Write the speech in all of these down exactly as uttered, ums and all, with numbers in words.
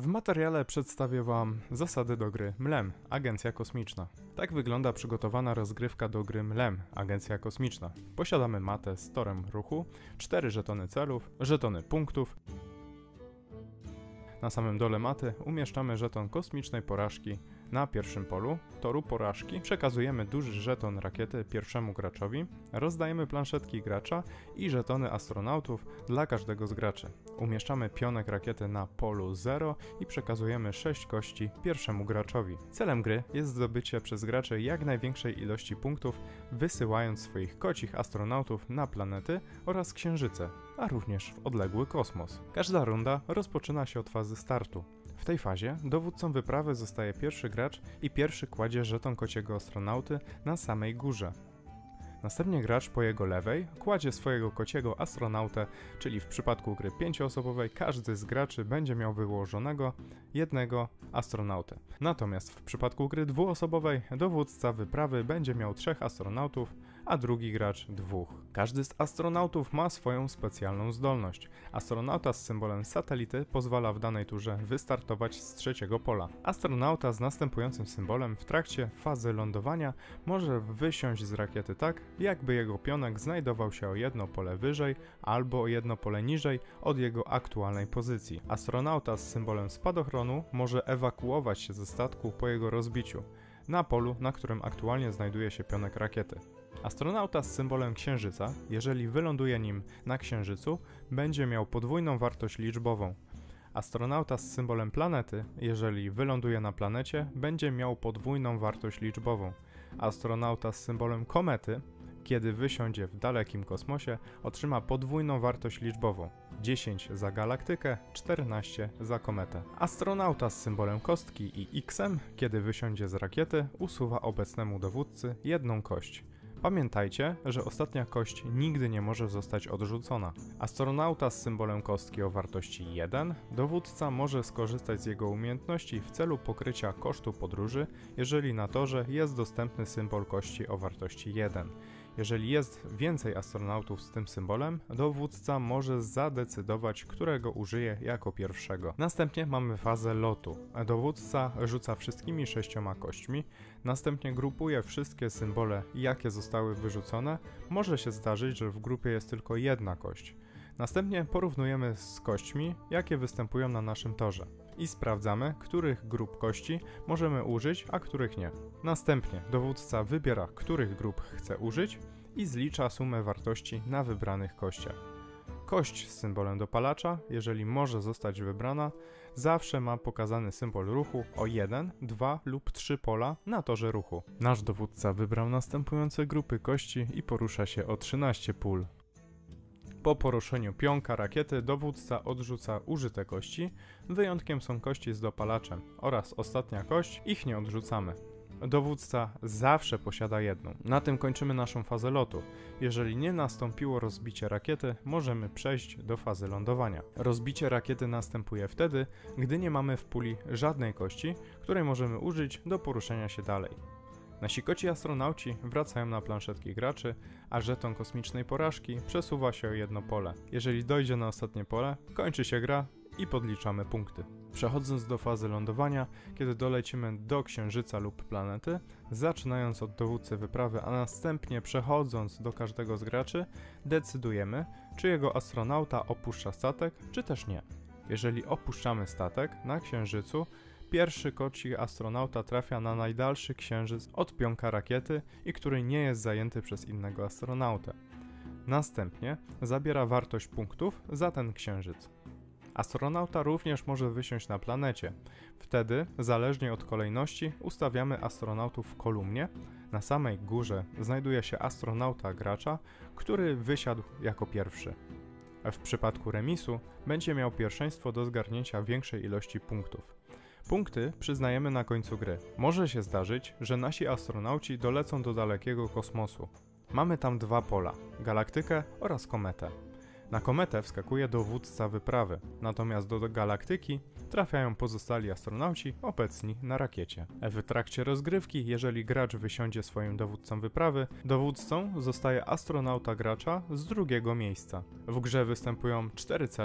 W materiale przedstawię Wam zasady do gry Mlem, Agencja Kosmiczna. Tak wygląda przygotowana rozgrywka do gry Mlem, Agencja Kosmiczna. Posiadamy matę z torem ruchu, cztery żetony celów, żetony punktów. Na samym dole maty umieszczamy żeton kosmicznej porażki. Na pierwszym polu toru porażki przekazujemy duży żeton rakiety pierwszemu graczowi, rozdajemy planszetki gracza i żetony astronautów dla każdego z graczy. Umieszczamy pionek rakiety na polu zero i przekazujemy sześć kości pierwszemu graczowi. Celem gry jest zdobycie przez graczy jak największej ilości punktów, wysyłając swoich kocich astronautów na planety oraz księżyce, a również w odległy kosmos. Każda runda rozpoczyna się od fazy startu. W tej fazie dowódcą wyprawy zostaje pierwszy gracz i pierwszy kładzie żeton kociego astronauty na samej górze. Następnie gracz po jego lewej kładzie swojego kociego astronautę, czyli w przypadku gry pięcioosobowej każdy z graczy będzie miał wyłożonego jednego astronautę. Natomiast w przypadku gry dwuosobowej dowódca wyprawy będzie miał trzech astronautów, a drugi gracz dwóch. Każdy z astronautów ma swoją specjalną zdolność. Astronauta z symbolem satelity pozwala w danej turze wystartować z trzeciego pola. Astronauta z następującym symbolem w trakcie fazy lądowania może wysiąść z rakiety tak, jakby jego pionek znajdował się o jedno pole wyżej albo o jedno pole niżej od jego aktualnej pozycji. Astronauta z symbolem spadochronu może ewakuować się ze statku po jego rozbiciu, na polu, na którym aktualnie znajduje się pionek rakiety. Astronauta z symbolem księżyca, jeżeli wyląduje nim na księżycu, będzie miał podwójną wartość liczbową. Astronauta z symbolem planety, jeżeli wyląduje na planecie, będzie miał podwójną wartość liczbową. Astronauta z symbolem komety, kiedy wysiądzie w dalekim kosmosie, otrzyma podwójną wartość liczbową. dziesięć za galaktykę, czternaście za kometę. Astronauta z symbolem kostki i X-em, kiedy wysiądzie z rakiety, usuwa obecnemu dowódcy jedną kość. Pamiętajcie, że ostatnia kość nigdy nie może zostać odrzucona. Astronauta z symbolem kostki o wartości jeden, dowódca może skorzystać z jego umiejętności w celu pokrycia kosztu podróży, jeżeli na torze jest dostępny symbol kości o wartości jeden. Jeżeli jest więcej astronautów z tym symbolem, dowódca może zadecydować, którego użyje jako pierwszego. Następnie mamy fazę lotu. Dowódca rzuca wszystkimi sześcioma kośćmi, następnie grupuje wszystkie symbole, jakie zostały wyrzucone. Może się zdarzyć, że w grupie jest tylko jedna kość. Następnie porównujemy z kośćmi, jakie występują na naszym torze i sprawdzamy, których grup kości możemy użyć, a których nie. Następnie dowódca wybiera, których grup chce użyć i zlicza sumę wartości na wybranych kościach. Kość z symbolem dopalacza, jeżeli może zostać wybrana, zawsze ma pokazany symbol ruchu o jeden, dwa lub trzy pola na torze ruchu. Nasz dowódca wybrał następujące grupy kości i porusza się o trzynaście pól. Po poruszeniu pionka rakiety dowódca odrzuca użyte kości, wyjątkiem są kości z dopalaczem oraz ostatnia kość, ich nie odrzucamy. Dowódca zawsze posiada jedną. Na tym kończymy naszą fazę lotu. Jeżeli nie nastąpiło rozbicie rakiety, możemy przejść do fazy lądowania. Rozbicie rakiety następuje wtedy, gdy nie mamy w puli żadnej kości, której możemy użyć do poruszenia się dalej. Nasi koci astronauci wracają na planszetki graczy, a żeton kosmicznej porażki przesuwa się o jedno pole. Jeżeli dojdzie na ostatnie pole, kończy się gra i podliczamy punkty. Przechodząc do fazy lądowania, kiedy dolecimy do księżyca lub planety, zaczynając od dowódcy wyprawy, a następnie przechodząc do każdego z graczy, decydujemy, czy jego astronauta opuszcza statek, czy też nie. Jeżeli opuszczamy statek na księżycu, pierwszy koci astronauta trafia na najdalszy księżyc od pionka rakiety i który nie jest zajęty przez innego astronautę. Następnie zabiera wartość punktów za ten księżyc. Astronauta również może wysiąść na planecie. Wtedy, zależnie od kolejności, ustawiamy astronautów w kolumnie. Na samej górze znajduje się astronauta gracza, który wysiadł jako pierwszy. W przypadku remisu będzie miał pierwszeństwo do zgarnięcia większej ilości punktów. Punkty przyznajemy na końcu gry. Może się zdarzyć, że nasi astronauci dolecą do dalekiego kosmosu. Mamy tam dwa pola, galaktykę oraz kometę. Na kometę wskakuje dowódca wyprawy, natomiast do galaktyki trafiają pozostali astronauci obecni na rakiecie. W trakcie rozgrywki, jeżeli gracz wysiądzie swoim dowódcą wyprawy, dowódcą zostaje astronauta gracza z drugiego miejsca. W grze występują cztery cele,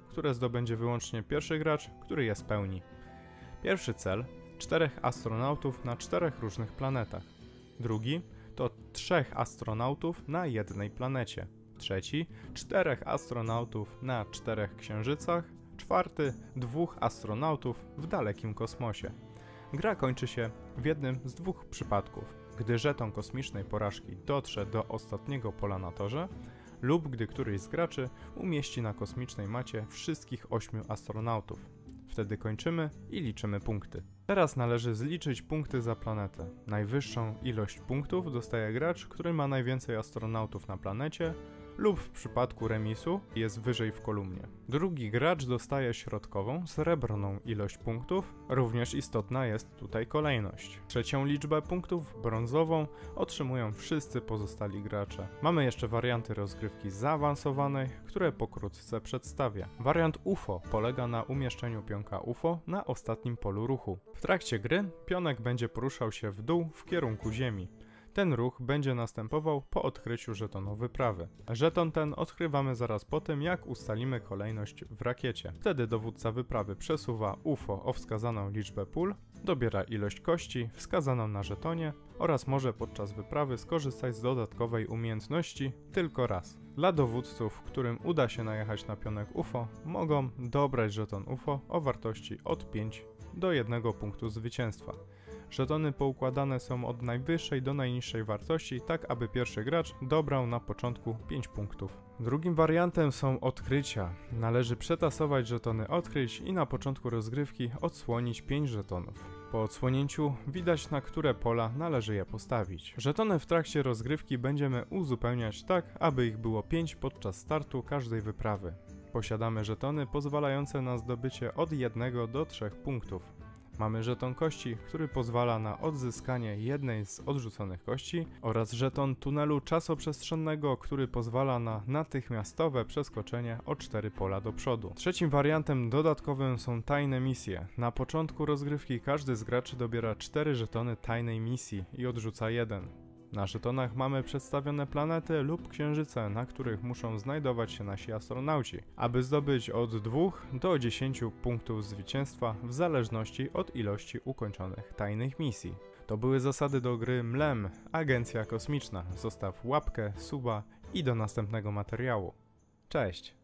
które zdobędzie wyłącznie pierwszy gracz, który je spełni. Pierwszy cel: czterech astronautów na czterech różnych planetach. Drugi to trzech astronautów na jednej planecie. Trzeci: czterech astronautów na czterech księżycach. Czwarty: dwóch astronautów w dalekim kosmosie. Gra kończy się w jednym z dwóch przypadków: gdy żeton kosmicznej porażki dotrze do ostatniego pola na torze, lub gdy któryś z graczy umieści na kosmicznej macie wszystkich ośmiu astronautów. Wtedy kończymy i liczymy punkty. Teraz należy zliczyć punkty za planetę. Najwyższą ilość punktów dostaje gracz, który ma najwięcej astronautów na planecie, lub w przypadku remisu jest wyżej w kolumnie. Drugi gracz dostaje środkową, srebrną ilość punktów, również istotna jest tutaj kolejność. Trzecią liczbę punktów, brązową, otrzymują wszyscy pozostali gracze. Mamy jeszcze warianty rozgrywki zaawansowanej, które pokrótce przedstawię. Wariant U F O polega na umieszczeniu pionka U F O na ostatnim polu ruchu. W trakcie gry pionek będzie poruszał się w dół w kierunku Ziemi. Ten ruch będzie następował po odkryciu żetonu wyprawy. Żeton ten odkrywamy zaraz po tym, jak ustalimy kolejność w rakiecie. Wtedy dowódca wyprawy przesuwa U F O o wskazaną liczbę pól, dobiera ilość kości wskazaną na żetonie oraz może podczas wyprawy skorzystać z dodatkowej umiejętności tylko raz. Dla dowódców, którym uda się najechać na pionek U F O, mogą dobrać żeton U F O o wartości od pięć do jednego punktu zwycięstwa. Żetony poukładane są od najwyższej do najniższej wartości, tak aby pierwszy gracz dobrał na początku pięć punktów. Drugim wariantem są odkrycia. Należy przetasować żetony odkryć i na początku rozgrywki odsłonić pięć żetonów. Po odsłonięciu widać, na które pola należy je postawić. Żetony w trakcie rozgrywki będziemy uzupełniać tak, aby ich było pięć podczas startu każdej wyprawy. Posiadamy żetony pozwalające na zdobycie od jednego do trzech punktów. Mamy żeton kości, który pozwala na odzyskanie jednej z odrzuconych kości, oraz żeton tunelu czasoprzestrzennego, który pozwala na natychmiastowe przeskoczenie o cztery pola do przodu. Trzecim wariantem dodatkowym są tajne misje. Na początku rozgrywki każdy z graczy dobiera cztery żetony tajnej misji i odrzuca jeden. Na żetonach mamy przedstawione planety lub księżyce, na których muszą znajdować się nasi astronauci, aby zdobyć od dwóch do dziesięciu punktów zwycięstwa w zależności od ilości ukończonych tajnych misji. To były zasady do gry M L E M, Agencja Kosmiczna. Zostaw łapkę, suba i do następnego materiału. Cześć!